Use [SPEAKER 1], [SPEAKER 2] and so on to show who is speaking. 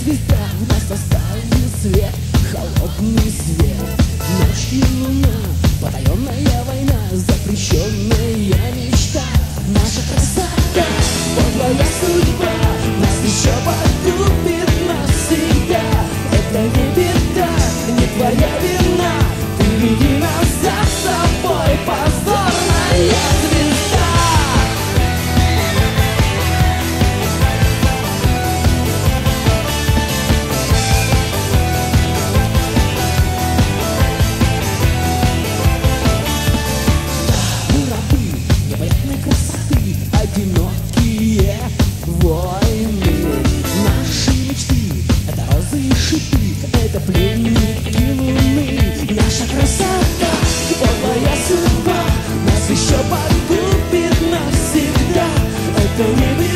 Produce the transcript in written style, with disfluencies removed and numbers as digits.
[SPEAKER 1] звезда, нас оставит свет, холодный свет. Ночью луна, потаенная война, запрещенная мечта. Наша красота, подлая судьба, нас еще погубит навсегда. Это не беда, не твоя вина, ты веди нас за собой, позорная звезда. Одинокие войны, наши мечты — это розы и шипы, это пленники луны. Наша красота, подлая судьба, нас еще погубит навсегда. Это не